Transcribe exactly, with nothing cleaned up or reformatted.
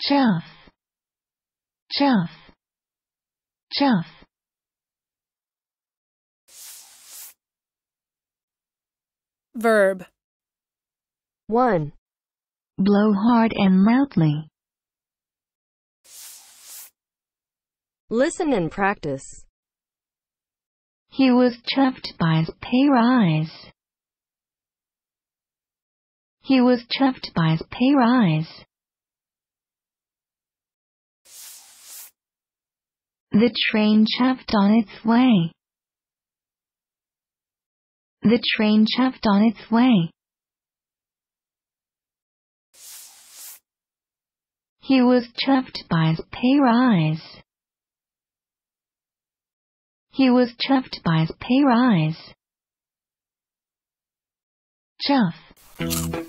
Chuff, chuff, chuff. Verb. one. Blow hard and loudly. Listen and practice. He was chuffed by his pay rise. He was chuffed by his pay rise. The train chuffed on its way. The train chuffed on its way. He was chuffed by his pay rise. He was chuffed by his pay rise. Chuff.